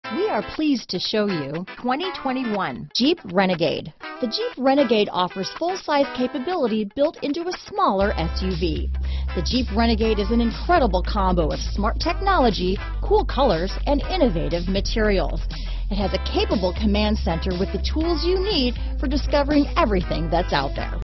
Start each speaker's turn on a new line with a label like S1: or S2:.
S1: We are pleased to show you 2021 Jeep Renegade. The Jeep Renegade offers full-size capability built into a smaller SUV. The Jeep Renegade is an incredible combo of smart technology, cool colors, and innovative materials. It has a capable command center with the tools you need for discovering everything that's out there.